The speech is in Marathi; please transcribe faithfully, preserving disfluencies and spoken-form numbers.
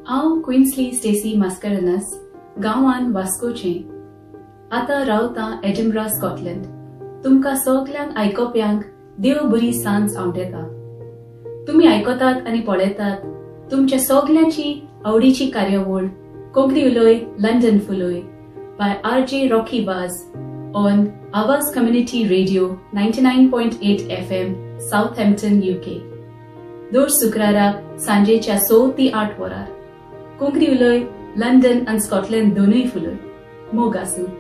हांव क्विन्सली स्टेसी मास्कारेनस गांवान वास्कोचे आतां रावतां एडिनब्रा स्कॉटलंड. तुमकां सगल्यांक आयकोप्यांक देव बरी सांज आवडेता. तुम्ही आयकतात आनी पळयतात तुमच्या सगल्यांची आवडीची कार्यावळ कोंकणी उलोय लंडन फुलोय by R J Rocky was on Awaaz community radio ninety-nine point eight F M Southampton U K. दर शुक्राराक सांजेच्या स ती आठ वरार कोंकणी उलोय लंडन आनी स्कॉटलंड दोनूय फुलोय. मोग आसूं.